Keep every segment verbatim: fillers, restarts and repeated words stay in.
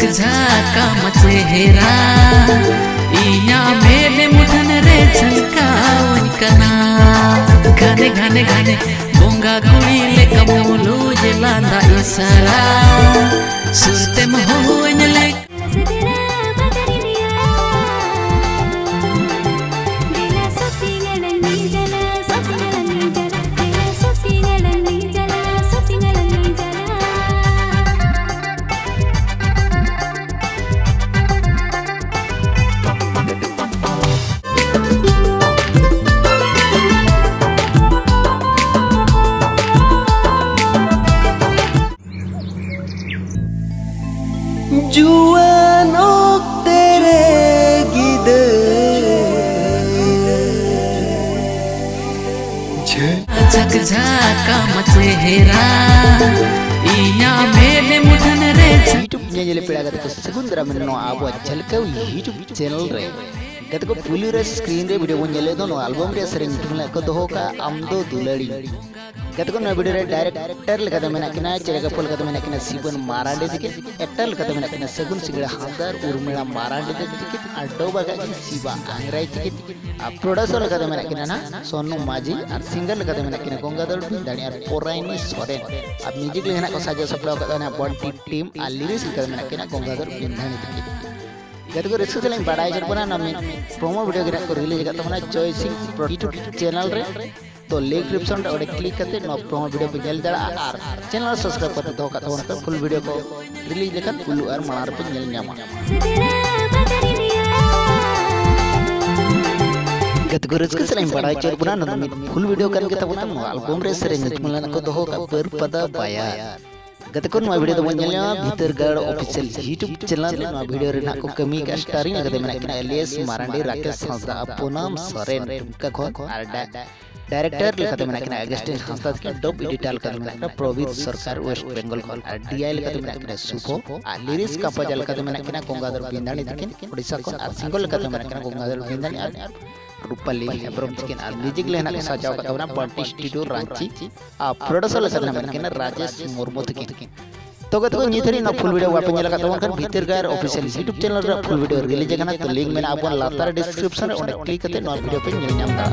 झाका मचेहरा इया मेले मुठन रे झलकावन कना घने घने घने बोंगा कुड़ी ले कमोलू जलांदा इसरा सुरते महोन ले जुआनो तेरे गिदे झक झाका मचेहरा इया मेले मुठन रे यूट्यूब ᱧᱮᱧᱮᱞ ᱯᱮᱲᱟ ᱜᱟᱛᱮ ᱠᱚ ᱥᱟᱹᱜᱩᱱ ᱫᱟᱨᱟᱢ ᱱᱚᱣᱟ ᱟᱵᱚᱣᱟᱜ ᱡᱷᱟᱞᱠᱟᱣ यूट्यूब ᱪᱮᱱᱮᱞ ᱨᱮ ᱜᱟᱛᱮ ᱠᱚ ᱯᱩᱭᱞᱩ ᱨᱮ ᱥᱠᱨᱤᱱ ᱨᱮ ᱵᱷᱤᱰᱤᱭᱳ ᱵᱚᱱ ᱧᱮᱞᱮᱫ ᱫᱚ ᱱᱚᱣᱟ ᱟᱞᱵᱟᱢ ᱨᱮᱭᱟᱜ ᱥᱮᱨᱮᱧ ᱧᱩᱛᱩᱢ ᱞᱮᱠᱟ ᱠᱚ ᱫᱚᱦᱚ ᱠᱟᱜᱼᱟ ᱟᱢ ᱫᱚ ᱫᱩᱞᱟᱹᱲᱤ ᱜᱟᱛᱮ ᱠᱚ ᱱᱚᱣᱟ ᱵᱷᱤᱰᱤᱭᱳ ᱨᱮ ᱰᱟᱭᱨᱮᱠᱴᱚᱨ ᱞᱮᱠᱟᱛᱮ ᱢᱮᱱᱟᱜ ᱠᱤᱱᱟ ᱪᱮᱨᱮᱜᱟᱯᱚᱞ ᱞᱮᱠᱟᱛᱮ ᱢᱮᱱᱟᱜ ᱠᱤᱱᱟ ᱥᱤᱵᱚᱱ ᱢᱟᱨᱟᱱᱰᱤ ᱛᱤᱠᱤᱱ ᱮᱠᱴᱟᱨ ᱞᱮᱠᱟᱛᱮ ᱢᱮᱱᱟᱜ ᱠᱤᱱᱟ ᱥᱟᱹᱜᱩᱱ ᱥᱤᱝᱲᱟ ᱦᱟᱸᱥᱫᱟ ᱩᱨᱢᱤᱲᱟ ᱢᱟᱨᱟᱱᱰᱤ ᱛᱤᱠᱤᱱ ᱟᱨ ᱰᱚᱵᱟ ᱜᱟᱜᱤᱱ ᱥᱤᱵᱟ ᱟᱝᱨᱟᱭ ᱛᱤᱠᱤᱱ ᱟᱨ ᱯᱨᱚᱰᱩᱥᱟᱨ ᱞᱮᱠᱟᱛᱮ ᱢᱮᱱᱟᱜ ᱠᱤᱱᱟ ᱱᱟ ᱥᱚᱱᱩ ᱢᱟᱡᱷᱤ ᱟᱨ ᱥᱤᱝᱜᱟᱨ ᱞᱮᱠᱟᱛᱮ ᱢᱮᱱᱟᱜ ᱠᱤᱱᱟ ᱜᱚᱝᱜᱟधर ᱵᱤᱱᱫᱟᱹᱲᱤ ᱟᱨ ᱯᱚᱨᱟᱭᱱᱤ ᱥᱚᱨᱮᱱ ᱟᱨ ᱢᱤউজিক ᱞᱮ ᱦᱮᱱᱟᱜ ᱠᱚ ᱥᱟᱡᱟᱣ ᱥᱟᱯᱲᱟᱣ ᱠᱟᱫᱟ ᱱᱟ ᱵᱚᱱᱴᱤ ᱴᱤᱢ ᱟᱨ ᱞᱤरिक्स ᱞᱮᱠᱟᱛᱮ ᱢᱮᱱᱟᱜ ᱠᱤᱱᱟ ᱜᱚᱝᱜᱟधर ᱵᱤᱱᱫᱟᱹᱲᱤ ᱛᱤᱠᱤन गति को रिस्क से बड़ा चलना ना प्रोमो वीडियो गिरा को रिलीज करता जॉय सिंह यूट्यूब चैनल रे तो लिंक डिस्क्रिप्शन रे क्लिक करते नो प्रोमो वीडियो पे नेल दड़ा और चैनल सब्सक्राइब करते दो का तो फुल वीडियो को रिलीज लेकर फुल और मनार पे नेल न्यामा गति को रिस्क से बड़ा चलना ना फुल वीडियो करके तब ना एल्बम रे सेरेंज तुमला को दो का पर पदा पाया गते को नवा वीडियो दो बन भीतरगढ़ ऑफिशियल यूट्यूब चैनल नवा वीडियो रे को कमी का स्टारिंग लगते मेना किना एलियस मारांडी राकेश हांसदा पूनम सोरेन का खो और डायरेक्टर लेखाते मेना किना अगस्टिन हांसदा के डब एडिटर लेखाते मेना किना प्रोवित सरकार वेस्ट बंगाल को और डीआई लेखाते मेना किना सुखो और लिरिक्स का पजल लेखाते मेना किना गंगाधर बिंदाणी तकिन ओडिसा को और सिंगल लेखाते मेना किना गंगाधर बिंदाणी और रूपाली हेब्रम तकिन और म्यूजिक लेना के सजाव का तवना बंटी स्टूडियो रांची आ प्रोड्यूसर लेखाते मेना किना राजेश मुर्मू तकिन तो गत को निथरी ना फुल वीडियो वापस नेला का तवन भीतरगार ऑफिशियल यूट्यूब चैनल रे फुल वीडियो रिलीज करना तो लिंक में आपन लातार डिस्क्रिप्शन रे ओने क्लिक करते नवा वीडियो पे नेल नाम दा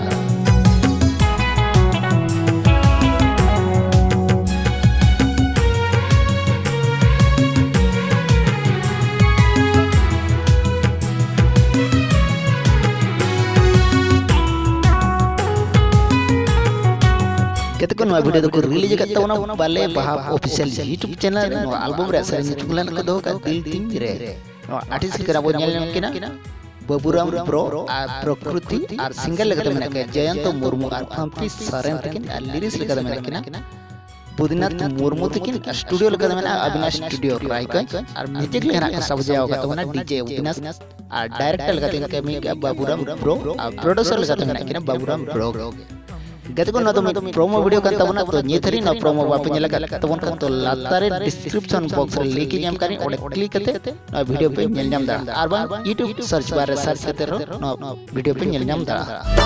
गते को नवा वीडियो को रिलीज करता हूं बाले बहा ऑफिशियल यूट्यूब चैनल नो एल्बम रे सेरेंज तुमलन को दो का दिल टीम रे नो आर्टिस्ट करा बो नेल किना बबुराम प्रो और प्रकृति और सिंगर लगते मेना के जयंत मुर्मू और पंपी सरेन तकिन और लिरिक्स लगते मेना किना बुदिनाथ मुर्मू तकिन स्टूडियो लगते मेना अविनाश स्टूडियो रायको और म्यूजिक लेना का सब जाओ का तो ना डीजे अविनाश और डायरेक्टर लगते के मी बबुराम प्रो और प्रोड्यूसर लगते मेना किना बबुराम प्रो गते को ना तो प्रोमो वीडियो kan tabona तो nyethari na promo bape nyela ka tabon kan to latare description box re link nyam kari ode click kate na video pe nyel nyam da ar ba YouTube search bar re search kate ro na video pe nyel nyam da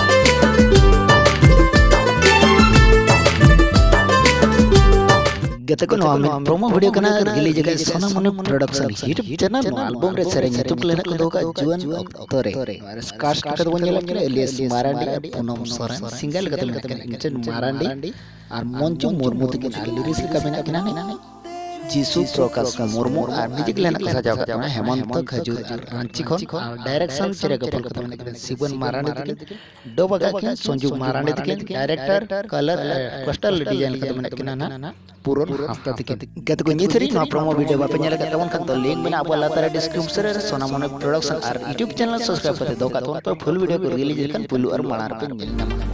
गते को नवा में promo video कना release जगह सोना मने production YouTube channel नो album रे सेरेंज यूट्यूब लेना को दोका जुवन तोरे कास्ट कर बन गेल के एलियस मारांडी पूनम सोरेन सिंगल गते गते इंचन मारांडी और मंजू मुर्मू तकिन लिरिक्स का मेना किना ने जीसु प्रकाश मुर्मू और म्यूजिक लेना को सजाव का हेमंत खजूर रांची खन और डायरेक्शन चेरेगपल को मेना सिबन मारांडी तकिन डोबगा के संजू मारांडी तकिन डायरेक्टर कलर कोस्टल डिजाइन का मेना किना ना पूरन हास्ता तकिन गत को निथरी ना प्रोमो वीडियो बापे नेला का तवन खन तो लिंक में आपो लातार डिस्क्रिप्शन रे सोना मने प्रोडक्शन और यूट्यूब चैनल सब्सक्राइब करते दो का तो फुल वीडियो को रिलीज करन पुलु और मनार पे मिलना